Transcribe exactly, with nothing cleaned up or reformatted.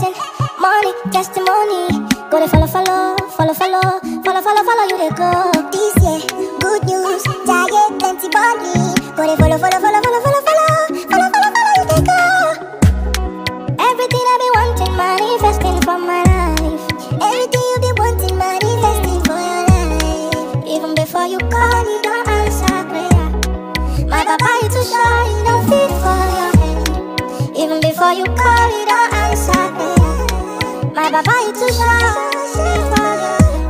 blessing, money, testimony. Go to follow, follow, follow, follow, follow, follow, follow, you they go. This year, good news, giant plenty money. Go to follow, follow, follow, follow, follow, follow, follow, follow, follow, you they go. Everything I be wanting, manifesting for my life. Everything you be wanting, manifesting for your life. Even before you call, you don't answer prayer. My papa, you too shy, you don't fit for your hand. Even before you call, you don't answer prayer. My papa, you too shy.